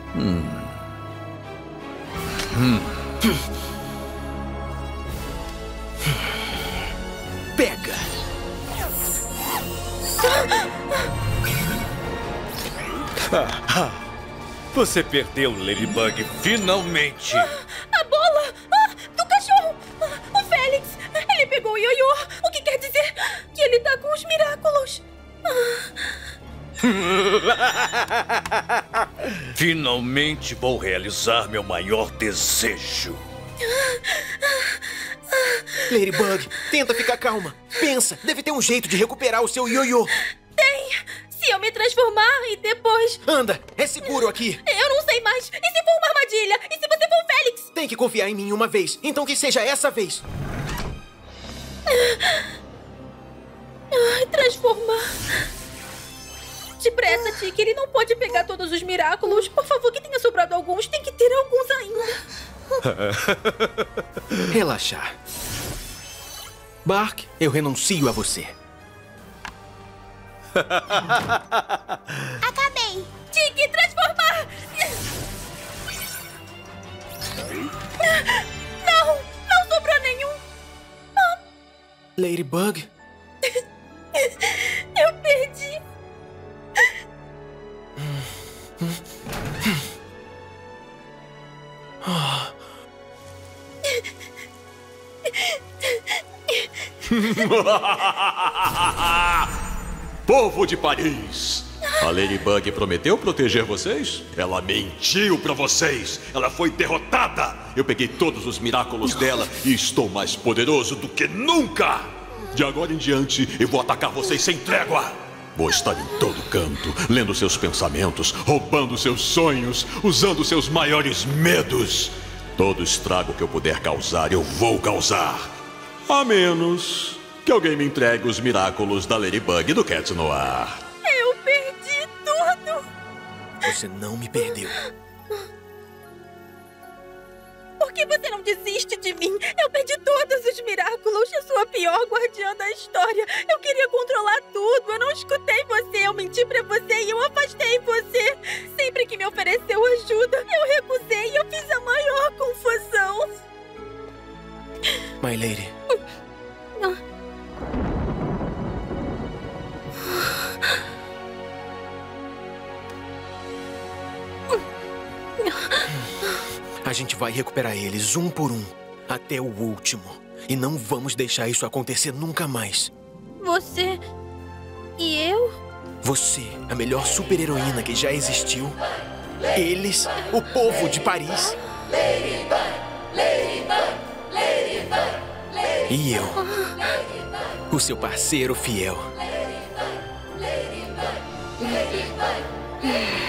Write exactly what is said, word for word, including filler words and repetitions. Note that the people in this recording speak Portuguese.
Hum. Hum. Pega! Você perdeu, Ladybug, finalmente! A bola! Ah, do cachorro! Ah, o Félix! Ele pegou o ioiô! O que quer dizer que ele tá com os Miraculous! Ah. Finalmente vou realizar meu maior desejo. Ladybug, tenta ficar calma. Pensa, deve ter um jeito de recuperar o seu ioiô. Tem! Se eu me transformar e depois... Anda, é seguro aqui. Eu não sei mais. E se for uma armadilha? E se você for o Félix? Tem que confiar em mim uma vez. Então que seja essa vez. Ai, transformar. Depressa, Tiki. Ele não pode pegar todos os Miraculous. Por favor, que tenha sobrado alguns. Tem que ter alguns ainda. Relaxar. Bark, eu renuncio a você. Acabei. Tiki, transformar! Não! Não sobrou nenhum! Ladybug? Eu perdi! Povo de Paris! A Ladybug prometeu proteger vocês? Ela mentiu pra vocês! Ela foi derrotada! Eu peguei todos os Miraculous dela e estou mais poderoso do que nunca! De agora em diante, eu vou atacar vocês sem trégua! Vou estar em todo canto, lendo seus pensamentos, roubando seus sonhos, usando seus maiores medos. Todo estrago que eu puder causar, eu vou causar. A menos que alguém me entregue os Miraculous da Ladybug e do Cat Noir. Eu perdi tudo! Você não me perdeu. Por que você não desiste de mim? Eu perdi todos os Miraculous. Eu sou a pior guardiã da história. Eu queria controlar tudo. Eu não escutei você. Eu menti pra você e eu afastei você. Sempre que me ofereceu ajuda, eu recusei e eu fiz a maior confusão. My Lady. A gente vai recuperar eles um por um, até o último. E não vamos deixar isso acontecer nunca mais. Você e eu? Você, a melhor super-heroína que já existiu. Eles, o povo de Paris. E eu, o seu parceiro fiel. Ladybug, Ladybug, Ladybug.